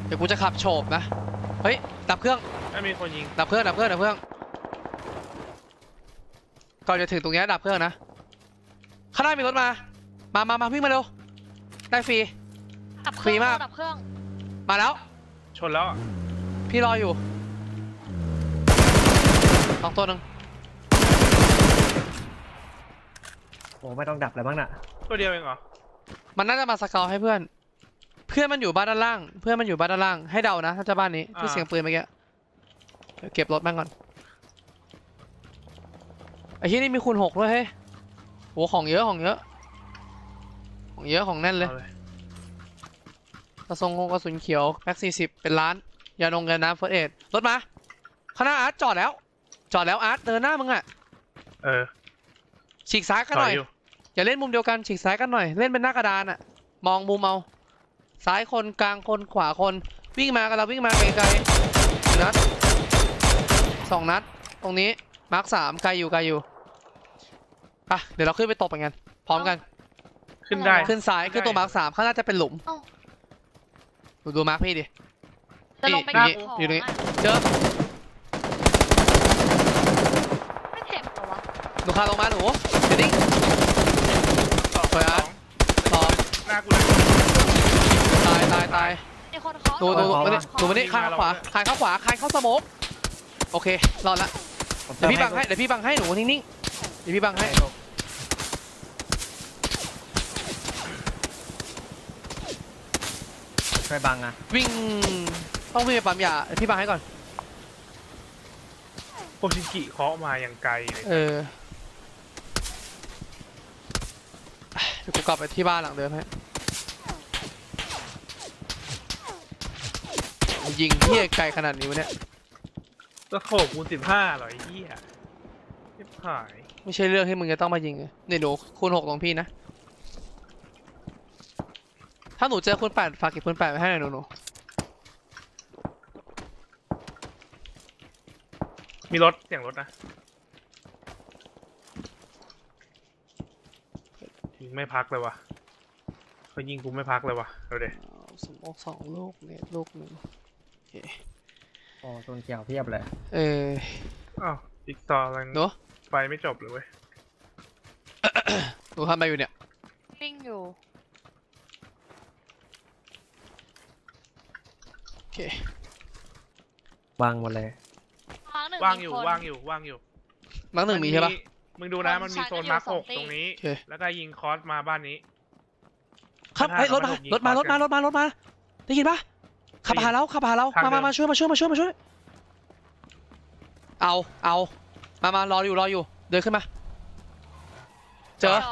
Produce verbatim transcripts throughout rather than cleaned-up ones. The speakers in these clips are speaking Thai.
ดี๋ยวกูจะขับโฉบนะเฮ้ยดับเครื่องไม่มีคนยิงดับเครื่องดับเครื่องดับเครื่องก่อนจะถึงตรงนี้ดับเครื่องนะข้างหน้ามีรถมามามามาวิ่งมาเร็วได้ฟรีฟรีมากดับเครื่องมาแล้วชนแล้วพี่รออยู่สองตัวหนึ่งโอ้ไม่ต้องดับเลยบ้างน่ะตัวเดียวเองเหรอมันน่าจะมาสเกลให้เพื่อนเพื่อนมันอยู่บ้านด้านล่างเพื่อนมันอยู่บ้านด้านล่างให้เดานะถ้าจะบ้านนี้ที่เสียงปืนเมื่อกี้เก็บรถแม่งก่อนไอ้ที่นี่มีคูณหกด้วยเฮ้ยโหของเยอะของเยอะของเยอะของแน่นเลยกระทรงกระสุนเขียวแม็กสี่สิบเป็นล้านยาลงกันน้ำเฟิร์สเอดรถมาข้างหน้าอาร์ตจอดแล้วจอดแล้วอาร์ตเดินหน้ามึงอะเออฉีกซ้ายกันหน่อยอย่าเล่นมุมเดียวกันฉีกซ้ายกันหน่อยเล่นเป็นหน้ากระดานอะมองมุมเอาซ้ายคนกลางคนขวาคนวิ่งมากันเราวิ่งมาไกลๆนัดสองนัดตรงนี้มาร์คสามไกลอยู่ไกลอยู่อ่ะเดี๋ยวเราขึ้นไปตบกันพร้อมกันขึ้นได้ขึ้นซ้ายขึ้นตัวมาร์คสามข้างหน้าจะเป็นหลุมดูดูมาร์คพี่ดินี่อยู่ตรงนี้เจอไม่เจ็บหรอวะหนูคาลงมาหนูเดี๋ยวดิ้งสวยอ่ะสองหน้ากูเลยตายตายตายดูดูดูดูมาดิคานขวาคานเข้าขวาคานเข้าสโมกโอเครอดละเดี๋ยวพี่บังให้เดี๋ยวพี่บังให้หนูนิ่งๆเดี๋ยวพี่บังให้ช่วยบังอะวิ่งต้องวิ่งไปปั๊มยาพี่บังให้ก่อนโคชิกิเคาะมาอย่างไกลเลยเออเดี๋ยวกูกลับไปที่บ้านหลังเดิมให้ยิงที่ไกลขนาดนี้วะเนี่ยตะโขบคูณสิบห้าหรอไอ้เหี้ยไม่หายไม่ใช่เรื่องที่มึงจะต้องมายิงเลยเนี่ยหนูคูณหกตรงพี่นะถ้าหนูเจอคูณแปดฝากเก็บคูณแปดไว้ให้หน่อยหนูหนูมีรถเสียงรถนะยิงไม่พักเลยวะเขายิงกูไม่พักเลยวะเอาเดี๋ยวสมองสองลูกเนี่ยลูกหนึ่งโอ้ตัวเกี่ยวเพียบเลยเอออ้าวอีกต่ออะไรเนาะไปไม่จบเลยเว้ยหนูทำอะไรอยู่เนี่ยวิ่งอยู่โอเควางหมดเลยว่างอยู่ว่างอยู่ว่างอยู่มาร์คหนึ่งมีใช่ปะมึงดูนะมันมีโซนมาร์คหกตรงนี้แล้วก็ยิงคอสมาบ้านนี้ครับเฮ้ยรถมารถมารถมารถมารถมาได้ยินปะขับหาเราขับหาเรามามามาช่วยมาช่วยมาช่วยมาช่วยเอาเอามามารออยู่รออยู่เดินขึ้นมาเจอ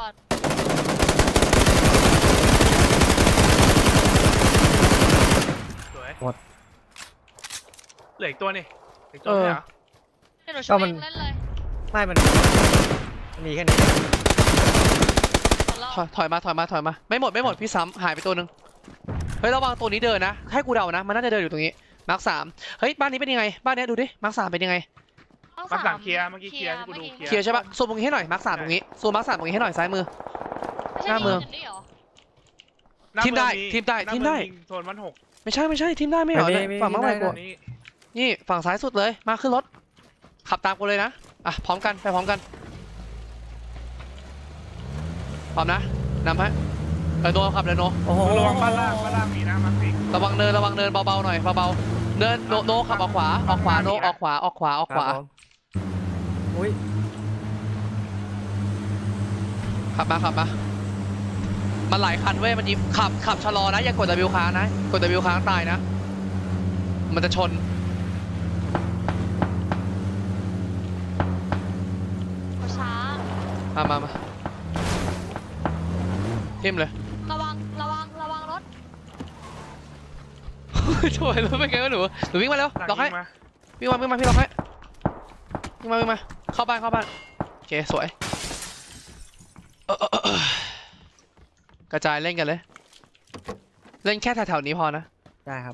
สวยหมดเหลืออีกตัวนี่อีกตัวนี่เหรอก็มันไม่มันมีแค่นี้ถอยถอยมาถอยมาถอยมาไม่หมดไม่หมดพี่ซ้ำหายไปตัวนึงเฮ้ยระวังตัวนี้เดินนะให้กูเดานะมันน่าจะเดินอยู่ตรงนี้มาร์คสามเฮ้ยบ้านนี้เป็นยังไงบ้านนี้ดูดิมาร์คสามเป็นยังไงมาร์คสามเคลียร์เมื่อกี้เคลียร์ที่กูดูเคลียร์ใช่ปะซูมตรงนี้ให้หน่อยมาร์คสามตรงนี้ซูมมาร์คสามตรงนี้ให้หน่อยซ้ายมือหน้าเมืองทีมได้ทีมได้ทีมได้โซนวันหกไม่ใช่ไม่ใช่ทีมได้ไม่เหรอฝั่งมาร์คไหนกูนี่ฝั่งซ้ายสุดเลยมาขึ้นรถขับตามกูเลยนะอ่ะพร้อมกันไปพร้อมกันพร้อมนะนำฮะเออโนขับเลยโนโอ้โหระวังบ้านล่างบ้านล่างมีนะมันสิระวังเนินระวังเนินเบาๆหน่อยเบาๆเนินโนโนขับออกขวาออกขวาโนออกขวาออกขวาออกขวาอุ้ยขับมาขับมามันหลายคันเว้ยมันยิงขับขับชะลอนะอย่ากด W ค้างนะกด W ค้างตายนะมันจะชนช้ามามามาทิ่มเลยระวังระวังระวังรถช่วยรถเป็นไงวะหนูหนูวิ่งมาแล้วล็อกให้วิ่งมาวิ่งมาพี่ล็อกให้วิ่งมาวิ่งมาเข้าบ้านเข้าบ้านโอเคสวยกระจายเล่นกันเลยเล่นแค่แถวๆนี้พอนะได้ครับ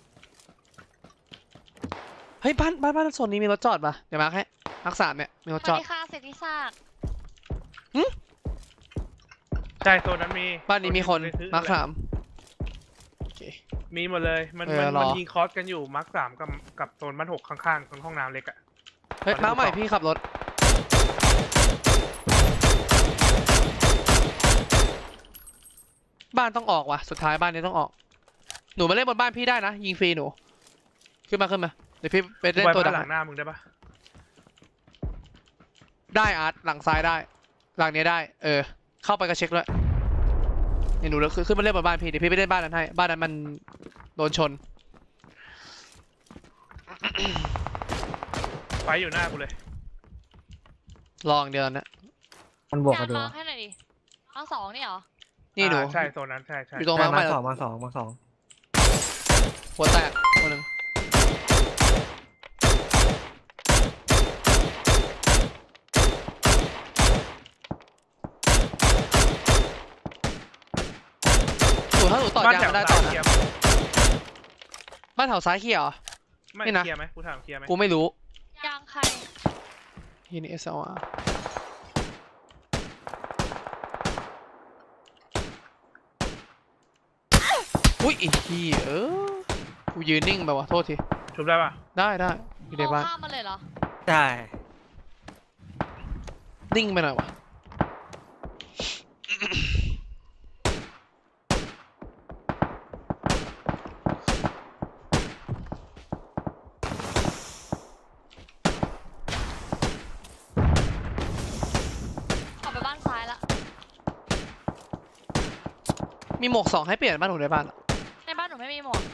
เฮ้ยบ้านบ้านบ้านโซนนี้มีรถจอดป่ะเดี๋ยวมาร์คให้มาร์คสามเนี่ยมีรถจอดค่าเศรษฐีศาสตร์ใช่โซนนั้นมีบ้านนี้มีคนมาร์คสามโอเคมีหมดเลยมันเออมันรอมันยิงคอสกันอยู่มาร์คสามกับกับโซนบ้านหกข้างๆตรงห้องน้ำเล็กอะเฮ้ยตอนนี้มาใหม่กูพี่ขับรถบ้านต้องออกว่ะสุดท้ายบ้านนี้ต้องออกหนูมาเล่นบนบ้านพี่ได้นะยิงฟรีหนูขึ้นมาขึ้นมาเดี๋ยวพี่ไปเล่นไปตัวดับ้านกหลังหน้ามึงได้ปะได้อาร์ตหลังซ้ายได้หลังนี้ได้เออเข้าไปก็เช็คด้วยนี่หนูขึ้นขึ้นมาเล่นบนบ้านพี่เดี๋ยวพี่ไปเล่นบ้านนั้นให้บ้านนั้นมันโดนชนไฟอยู่หน้ากูเลยลองเดียวนะมันบวกจากันนดูมาร์คให้หน่อยดิมาร์คสองนี่เหรอนี่หนูอ่าใช่โซนนั้นใช่ใช่อยู่ตรงมามาร์คใหมาม่สองมาสองมาสองหัวแตกคนหนึ่งหนูถ้าหนูต่อบ้านยางแถวมาได้ซ้าต่อยเคลียนะร์บ้านแถวซ้ายเขียวเหรอไม่นี่นะเคลียร์ไหมกูถามเคลียร์ไหมกูไม่รู้ยางใครที่นี่ เอส แอล อาร์ อุ้ยอีกทีเออกูยืนนิ่งไปว่ะโทษทีชุบได้ปะได้ได้อยู่ในโอ้บ้านข้ามมาเลยเหรอใช่นิ่งไปหน่อยวะออกไปบ้านซ้ายละมีหมวกสองให้เปลี่ยนบ้านหนูในบ้านอะในบ้านหนูไม่มีหมวก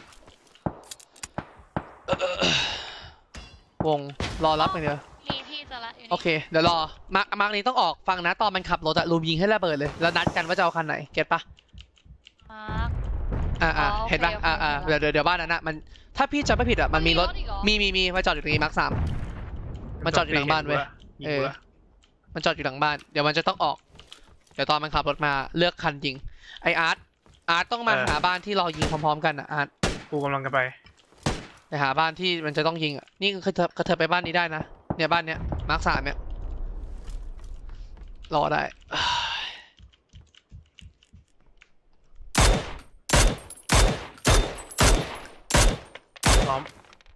วงรอรับอย่างเดียวมีพี่เจอละอยู่โอนี่เคเดี๋ยวรอมาร์คมาร์คนี้ต้องออกฟังนะตอนมันขับรถอะลุมยิงให้ระเบิดเลยแล้วนัดกันว่าจะเอาคันไหนเก็ตปะมาร์คอ่าอ่าอ๋อโอเคเห็นปะโอเคอ่าอ่าเห็นละเดี๋ยวเดี๋ยวเดี๋ยวบ้านนั้นอะมันถ้าพี่จำไม่ผิดอะมันมีรถอีกเหอมีมีมีมาจอดอยู่ตรงนี้มาร์คสาม มันจอดอยู่หลังบ้านเว้ยยิงเอกูอละมันจอดอยู่หลังบ้านเดี๋ยวมันจะต้องออกเดี๋ยวตอนมันขับรถมาเลือกคันยิงไออาร์ตอาร์ตต้องมาหาบ้านที่เรายิงพร้อมๆกันอะอาร์ตกูกำลังจะไปไปหาบ้านที่มันจะต้องยิงอะนี่คือเธอเธอไปบ้านนี้ได้นะเนี่ยบ้านเนี้ยมาร์คสามเนี่ยรอได้พร้อม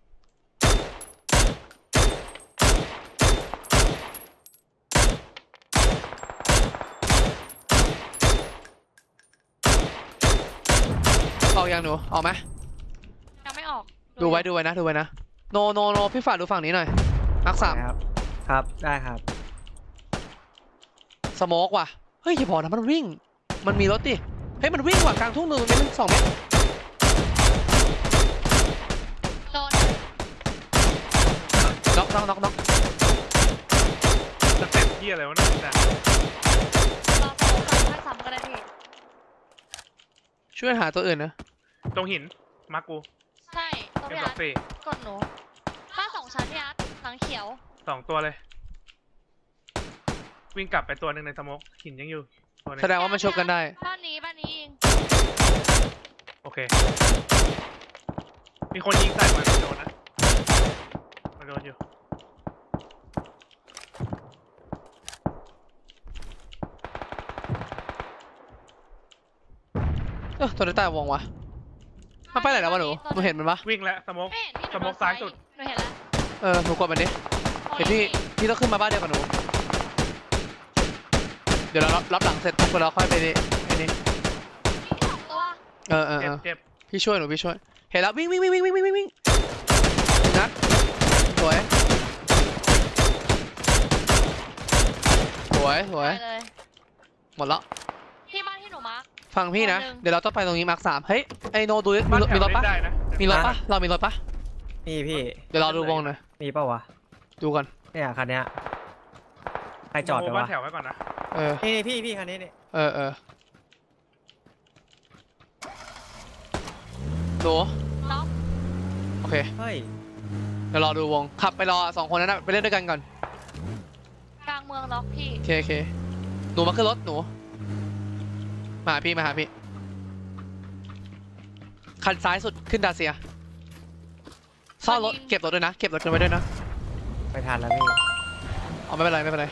ออกยังหนูออกไหมยังไม่ออกดูไว้ดูไว้นะดูไว้นะโนโนโนพี่ฝากดูฝั่งนี้หน่อยมาร์คสามครับ ครับได้ครับสโมกว่ะเฮ้ยอย่าบอกนะมันวิ่งมันมีรถดิเฮ้ยมันวิ่งว่ะกลางทุ่งหนึ่งตรงนี้มันสองเมตรโดนน็อกน็อกน็อกน็อกสเต็ปที่อะไรวะเนี่ยแต่รอสโมองค่อยซ้ำก็ได้พี่ช่วยหาตัวอื่นนะตรงหินมาร์คกูใช่ตัวเอ็มพี่สอาองร์ตสี่กดหนูบ้านสองชั้นพี่อาร์ตหลังเขียวสองตัวเลย วิ่งกลับไปตัวหนึ่งในสโมกหินยังอยู่ตัวหนึงแสดงว่ามันชกกันได้บ้านนี้บ้านนี้ยิงโอเค มีคนยิงใส่มันโดนนะมันโดนอยู่เออตัวนี้ตายวงวะมันไปไหนแล้ววะหนูหนูเห็นมันปะวิ่งแล้วสโมกไม่เห็นพี่หนูสโมกโดนซ้ายสุดหนูเห็นแล้วเออหนูกดมันดิโอ้เดี๋ยวพี่พี่ต้องขึ้นมาบ้านเดียวกับหนูเดี๋ยวเรารับรับหลังเสร็จปุ๊บเราค่อยไปนี่ไอ้นี่พี่สองตัวเออเออเจ็เอบ อเจ็บพี่ช่วยหนูพี่ช่วยเห็นแล้ววิ่งวิ่งวิ่งวิ่งวิ่งวิ่งวิ่งนัดสวยสวยสวยไปเลยหมดแล้วที่บ้านที่หนูมาร์คฟังพี่นะตัวหนึ่งเดี๋ยวเราต้องไปตรงนี้มาร์คสามเฮ้ยไอโนดูดิมีบ้านรถแถมีวรถเล่ปะนได้นะมีรถปะเรามีรถปะนี่พี่เดี๋ยวเราดูวงหน่อยมีเปล่าวะดูก่อนเนี่ยคันเนี้ยใครจอดโมไปบ้านวะแถวไว้ก่อนนะเออนี่นี่พี่พี่คันนี้นี่เออเออดูล็อกโอเคเฮ้ยเดี๋ยวรอดูวงขับไปรอสองคนนั้นนะไปเล่นด้วยกันก่อนกลางเมืองล็อกพี่โอเคโอเคหนูมาขึ้นรถหนูมาหาพี่มาหาพี่คันซ้ายสุดขึ้นดาเซียซ่อนรถเก็บรถด้วยนะเก็บรถกันไว้ด้วยนะไปทันแล้วพี่อ๋อไม่เป็นไรไม่เป็นไร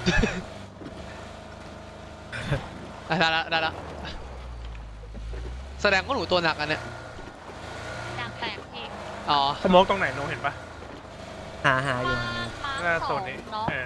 อ่ะได้ละได้ละแสดงว่าหนูตัวหนักอันเนี้ยยางแตกพี่อ๋อสโมกตรงไหนโนเห็นปะหาหาอยู่มาหาอยู่มาหน้าสโซอน งนี้เนาะเออ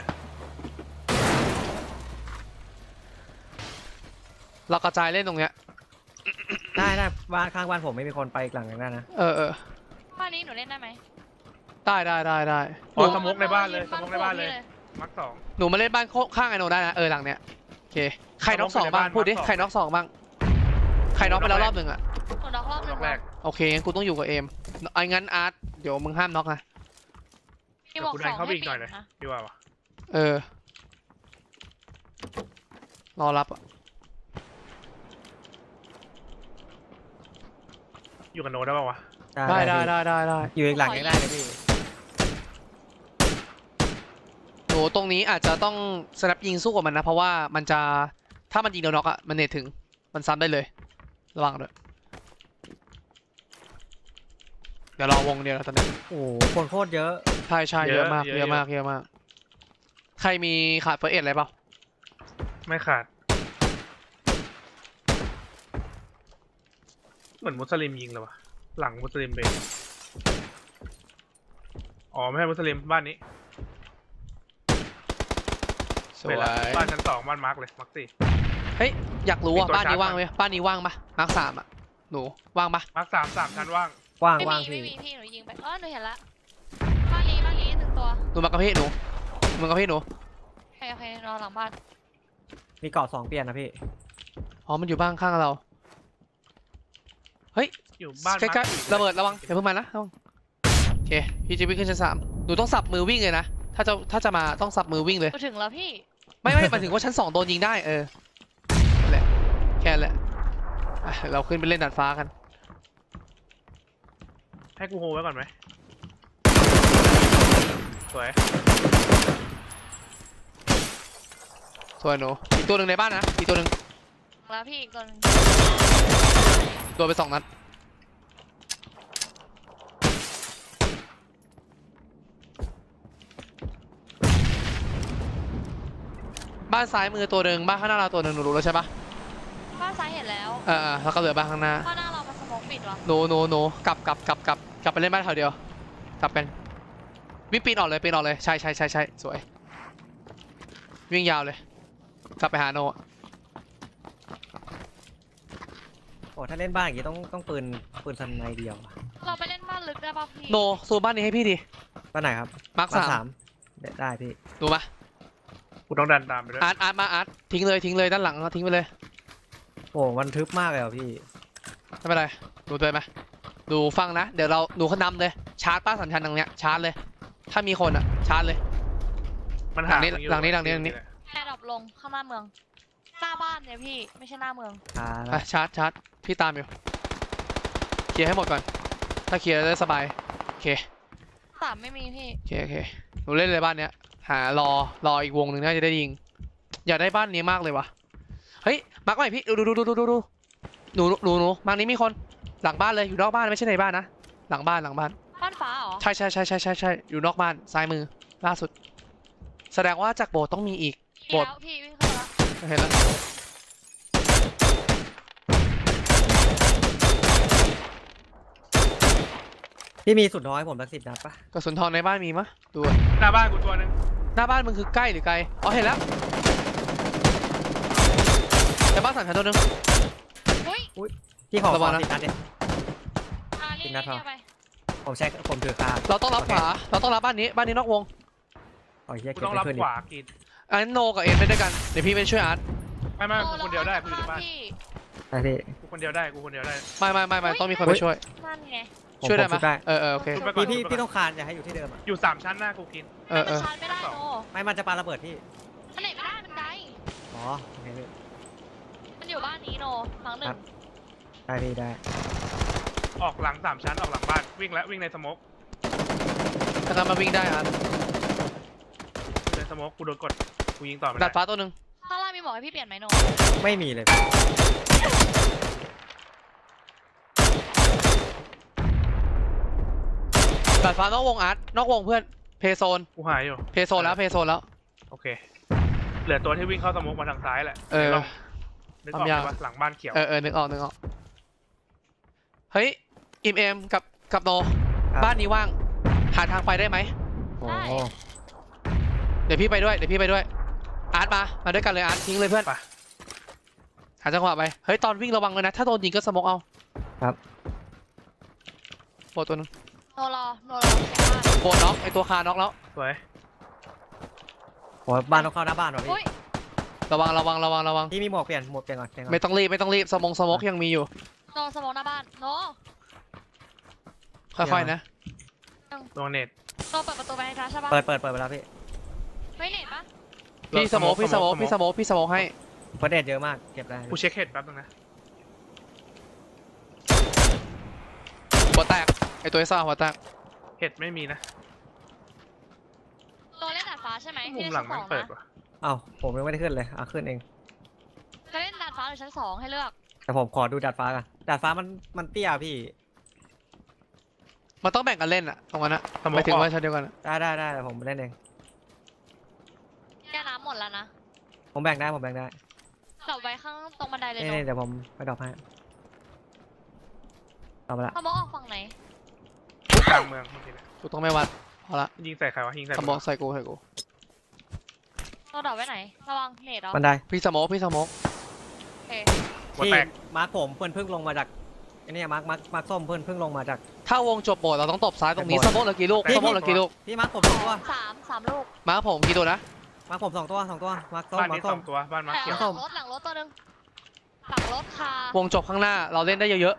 เรากระจายเล่นตรงเนี้ยได้ได้บ้านข้างบ้านผมไม่มีคนไปอีกหลังหนึ่งได้นะเออเออบ้านนี้หนูเล่นได้ไหมได้ได้ได้ได้หอ๋อนูสโมกในบ้านเลยสโมกในบ้านเลย มักสองหนูมาเล่นบ้านข้างไอโนได้นะเออหลังเนี้ยโอเคใครน็อกสองบ้างสโมกในบ้านพูดดิมาร์คสองใครน็อกสองบ้างใครน็อกไปแล้วรอบหนึ่งอะหนูน็อกรอบหรนึ่อง บแรกโอเคงั้นกูต้องอยู่กับเอมไอ้งั้นอาร์ตเดี๋ยวมึงห้ามน็อกนะพี่บอกกูสดันองเข้าไปให้อีกปิหน่อยดเลยนะพี่ว่าวะเออรอรับอะอยู่กับโนได้ป่าวะได้ได้ได้ได้ได้อยู่อีกหลังยังได้เลยพี่หนูตรงนี้อาจจะต้องสแนปยิงสู้กับมันนะเพราะว่ามันจะถ้ามันยิงโดนน็อกอะมันเนตถึงมันซ้ำได้เลยระวังด้วยเดี๋ยวรอวงเดียวนะตอนนี้โอ้โหคนโคตรเยอะใช่ใช่เยอะมากเยอะมากเยอะมากใครมีขาดเฟอร์เอ็ดอะไรเปล่าไม่ขาด เหมือนมุสลิมยิงเลยวะหลังมุสลิมเบนอ๋อไม่ใช่มุสลิมบ้านนี้สวเป็นละยบ้านชั้นสองบ้านมาร์กเลยมาร์กสี่เฮ้ยอยากรู้อ่ะมีตัวบ้านนี้ชาร์จว่างไหมบ้านนี้ว่างปะมาร์คสามอ่ะหนูว่างปะมาร์กสามสามชั้นว่างว่างไม่ว่างมีพี่ไม่มีพี่หนูยิงไปเออหนูเห็นละบ้านนี้บ้านนี้หนึ่งตัวหนูมากระเพาะหนูหนูมากระเพาะหนูโอเคโอเครอหลังบ้านมีเกาะสองเปลี่ยนนะพี่อ๋อมันอยู่บ้านข้างเราเฮ้ยอยู่บ้านใกล้ๆระเบิดระวังอย่าเพิ่งมานะระวังโอเคพี่จะวิ่งขึ้นชั้นสามหนูต้องสับมือวิ่งเลยนะถ้าจะถ้าจะมาต้องสับมือวิ่งเลยกูถึงแล้วพี่ไม่ไม่หมายถึงว่าชั้นสองโดนยิงได้เออนั่นแหละแค่นั้นแหละอ่ะเราขึ้นไปเล่นดาดฟ้ากันให้กูโฮไว้ก่อนไหมสวยส่วนหนูอีกตัวหนึ่งในบ้านนะอีกตัวหนึ่งแล้วพี่อีกตัวหนึ่งโดนไปสองนัดบ้านซ้ายมือตัวหนึ่งบ้านข้างหน้าเราตัวหนึ่งหนูรู้แล้วใช่ปะบ้านซ้ายเห็นแล้วเออเออแล้วก็เหลือบ้านข้างหน้าบ้านหน้าเรามันสมองปิดวะหนูหนูหนูกลับกลับกลับกลับกลับไปเล่นบ้านแถวเดียวกลับกันวิ่งปีนออกเลยปีนออกเลยใช่ใช่ใช่ใช่สวยวิ่งยาวเลยกลับไปหาโนโอ้ถ้าเล่นบ้านอย่างงี้ต้องต้องปืนปืนสไนเดียวอะเราไปเล่นบ้านลึกได้ป่ะพี่โนซูมบ้านนี้ให้พี่ดิบ้านไหนครับมาร์คบ้านสาสาม มได้ได้พี่ดูมากูต้องดันตามไปด้วยอาร์ตอาร์ตมาอาร์ตทิ้งเลยทิ้งเลยด้านหลังทิ้งไปเลยโอ้มันทึบมากเลยอ่ะพี่ไม่เป็นไรดูตัวไหมดูฟังนะเดี๋ยวเราหนูเขานำเลยชาร์จป้าสัญชันตรงเนี้ยชาร์จเลย ถ้ามีคนอ่ะชาร์จเลยมันหาหลังนี้มึอยู่หลังนี้หลังนี้หลังนี้แอร์ดรอปลงข้างหน้าเมืองหน้าบ้านเนี่ยพี่ไม่ใช่หน้าเมืองอ่าอ่ะชาร์จชาร์จพี่ตามอยู่เคลียร์ให้หมดก่อนถ้าเคลียร์ได้สบายโอเคสามไม่มีพี่โอเคโอเคหนูเล่นเลยบ้านเนี้ยหารอรออีกวงหนึ่งน่าจะได้ยิงอยากได้บ้านนี้มากเลยวะเฮ้ยมาร์กใหม่พี่ดูดูดูดูดูดูหนูหนูหนูมาร์กนี้มีคนหลังบ้านเลยอยู่นอกบ้านไม่ใช่ในบ้านนะหลังบ้านหลังบ้านบ้านฟ้าเหรอใช่ใช่ใช่ใช่ใช่ใช่อยู่นอกบ้านซ้ายมือล่าสุด แสดงว่าจากโบสถ์ต้องมีอีกพี่บทแล้วพี่วิ่งเข้ามาแล้วเห็นแล้วพี่มีสุดน้อยผมสักสิบนัดปะกระสุนทองในบ้านมีมะดูอะหน้าบ้านกูตัวหนึงหน้าบ้านมึงคือใกล้หรือไกลอ๋อเห็นแล้วในบ้านสั่นชั้นตัวหนึงอุ้ยพี่ขอระขวัองนะสิบนัดเนี่ยอ่านี่กินนันี่ดพอเอาไปผมใช้ผมถือคาเราต้องรับขวาเราต้องรับบ้านนี้บ้านนี้นอกวงโอ้ยเหี้ยกูเก็บต้องไปรับขึ้นขอีกวากินอันนั้นโนกับเอ็นไปด้วยกันเดี๋ยวพี่ไปช่วยอาร์ตไม่ไม่กูคนเดียวได้กูอยู่ในบ้านพี่ได้พี่กูคนเดียวได้กูคนเดียวได้ไม่ไม่ไม่ไม่ต้องมีคนไปช่วยนั่นไงผมช่วยได้ไหมผมชุบได้เออเออโอเคชุบไปก่อนพี่พี่ชุบไปพี่ก่ต้อนองคานอย่าให้อยู่ที่เดิมอ่ะอยู่สามชั้นหน้ากูกินเออเอมันอชาร์จไม่ได้โนไม่มันจะปาระเบิดพี่อันไหนไม่ได้มันไดอ๋อโอเคพี่มันอยู่บ้านนี้โนครั้งหนึ่ครังบ ได้พี่ได้ออกหลังสามชั้นออกหลังบ้านวิ่งแล้ววิ่งในสโมกถ้างั้นมาวิ่งได้อาร์ตในสโมกกูโดนกดกูยิงต่อไม่ดัได้ดฟ้าตัวหนึ่งข้างล่างมีหมอกให้พี่เปลี่ยนไหมโนไม่มีเลยพี่ดัดฟ้านอกวงอาร์ตนอกวงเพื่อนเพย์โซนกูหายอยู่เพย์โซนแล้วเพย์โซนแล้วโอเคเหลือตัวที่วิ่งเข้าสโมกมาทางซ้ายแหละเออดี๋ยวลงนึกออกทำยากไหมว่าหลังบ้านเขียวเออเออนึกออกนึกออกเฮ้ยอิมเอมกับกับโนบ้านนี้ว่างหาทางไปได้ไหมโอ้เดี๋ยวพี่ไปด้วยเดี๋ยวพี่ไปด้วยอาร์ตมามาด้วยกันเลยอาร์ตทิ้งเลยเพื่อนไปหาจังหวะไปเฮ้ยตอนวิ่งระวังเลยนะถ้าโดนยิงก็สโมกเอาครับโบตัวนึงโนรอโนรอเช็คบ้านโบน็อกไอตัวคาน็อกแล้วสวยโหบ้านต้องเข้าหน้าบ้านว่ะอุ้พี่ยระวังระวังระวังระวังพี่มีหมวกเปลี่ยนหมวกเปลี่ยนก่อนเปลี่ยนก่อนไม่ต้องรีบไม่ต้องรีบสมองสโมกยังมีอยู่โนสมองหน้าบ้านโนค่อยๆนะโดนเน็ตโนเปิดประตูไปให้จ้าใช่ปะเปิดเปิดเปิดไปแล้วพี่ไม่เน็ตปะพี่สโมกพี่สโมกพี่สโมกพี่สโมกให้เพราะเด็ดเยอะมากเก็บได้กูเช็คเห็ดแป๊บนึงนะหัวแตกไอตัวไอ้ซ่าหัวแตกเห็ดไม่มีนะโนเล่นดาดฟ้าใช่ไหมมุที่มเล่นหลัชั้งนสมัอน งเปิดนะว่ะเอ้าผมยังไม่ได้ขึ้นเลยอ่ะขึ้นเองจะเล่นดาดฟ้าหรือชั้นสองให้เลือกแต่ผมขอดูดาดฟ้ากันดาดฟ้ามันมันเตี้ยพี่มันต้องแบ่งกันเล่นอะตรงนั้นอะสมมไปติถึงออกว่าชั้นเดียวกันอะได้ได้ได้แต่ผมเล่นเองแก้น้ำหมดแล้วนะผมแบ่งได้ผมแบ่งได้ดรอปไว้ข้างตรงบันไดเลยนี่โนนี่เดี๋ยวผมไปดรอปให้เอาไปละสมองออกฝั่งไหนกลางเมืองเมื่อกี้นะกูต้องไม่วัดพอละยิงใส่ใครวะยิงใส่สโมกใส่กูใส่กูโนดรอปไว้ไหนระวังเน็ตเหรอบันไดพี่สโมกพี่สโมกโอเคหัวที่แตกมาร์คผมเพื่อนเพิ่งลงมาจากไอ้นี่มาร์คมาร์คมาร์คส้มเพื่อนเพิ่งลงมาจากถ้าวงจบโบดเราต้องตบซ้ายตรงนี้โบสดโมกเหลือกี่ลูกพี่สโมกเหลือกี่ลูกพี่มาร์คผมสองตัวสามสามลูกมาผมกี่ตัวนะมาร์คผมสองตัวสองตัวมาร์คส้มบ้านมานี้ร์คสส้อมงตัวบ้านมาแต่เขียวหลังรถหลังรถตัวหนึงหลังรถคาวงจบข้างหน้าเราเล่นได้เยอะ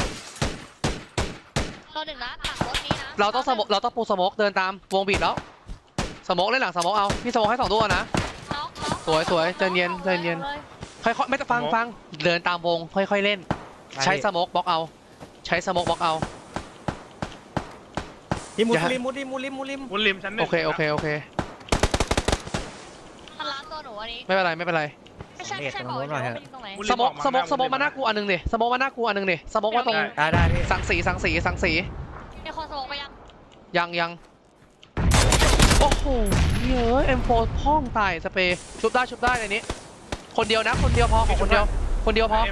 ตัวหนึ่งนะหลังรถนี้นะๆเราต้องสโมกเราต้องปูสโมกเดินตามวงบีบแล้วสโมกเล่นหลังสโมกเอาพี่สโมกให้สองตัวนะน็อกน็อกสวยสวยใจเย็นอาลใจเย็นอาลค่อยๆไม่ต้องฟังฟังเดินตามวงค่อยๆเล่น ใช้สโมกบล็อกเอา ใช้สโมกบล็อกเอาพี่มุอย่าสลิมมุสลิมมุสลิมมุสลิมวุ้นริมชั้นหนึ่โอง เคโอเคโอเคมันล้านตัวหนูอันนี้ไม่เป็นไรไม่เป็นไรไม่ใช่ไม่ใช่บอกเลยว่ามันอยู่ตรงไหนวุ้นสริโมกออสโมกสโมกวุ้มาน หน้ากูอันหนึงดิสโมกมาหน้ากูอันหนึงดิสโมกมาตรงได้ได้พี่สังสีสังสีสังสีมีคนสมองไปยังยังยังโอ้โหเยอะเอ็มโฟพ่องตายสเปรย์ชุบได้ชุบได้ในนี้ คนเดียวนะคนเดียวพอของคนเดียว คนเดียวพอเอ็ม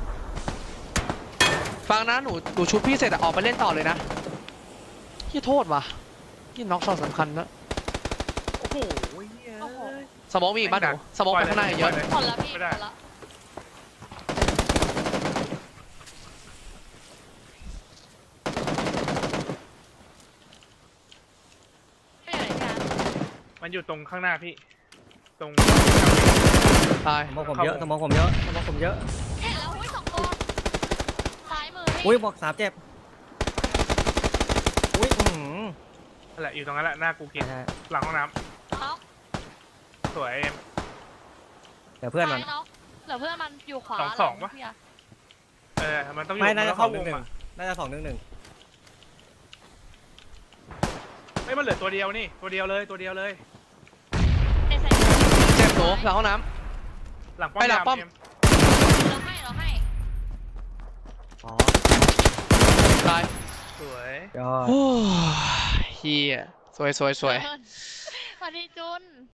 ฟังนะหนูหนูชุบพี่เสร็จอะออกไปเล่นต่อเลยนะที่โทษว่ะที่น็อกช็อตสำคัญนะโอ้โหเหี้ยโอ้โหสโมองมีอีกบ้านหนูสโมองไปข้างหน้าเยอะคนละพี่ไม่คได้นละไม่อยู่ไหนพี่อาร์ตมันอยู่ตรงข้างหน้าพี่ ตรงตายสมองผมเยอะสมองผมเยอะสมองผมเยอะเห็นแล้วอุ้ยสองตัวซ้ายมือพี่อุ้ยบอกสามเจ็บอุ้ยอืมนั่นแหละอยู่ตรงนั้นแหละหน้ากูกินใช่หลังห้องน้น็อกำสวยเอ็มเดี๋ยวเพื่อนมันซ้ายน็อกเหลือเพื่อนมันอยู่ขวาสองสองปะพี่อาร์ตเออมันต้องอยู่ไม่น่าจะมัสองต้หนึ่งหนึ่งอะน่าจะสองหนึ่งหนึ่งไม่มันเหลือตัวเดียวนี่ตัวเดียวเลยตัวเดียวเลยในใส่เจ็บหนูหลังห้องน้หลังป้อมไปหลังยามป้อมเอ็มเราให้เราให้อ๋อำตายสวยยอดโอ้ยเฮียสวยสวยสวยเดินสวัสดีจุน